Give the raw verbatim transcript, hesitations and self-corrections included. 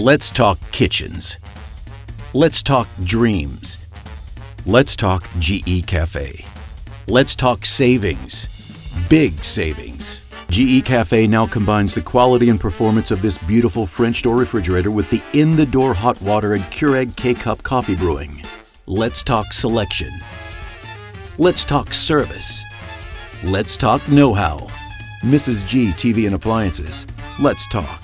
Let's talk kitchens. Let's talk dreams. Let's talk G E Cafe. Let's talk savings. Big savings. G E Cafe now combines the quality and performance of this beautiful French door refrigerator with the in-the-door hot water and Keurig K-Cup coffee brewing. Let's talk selection. Let's talk service. Let's talk know-how. Missus G T V and Appliances. Let's talk.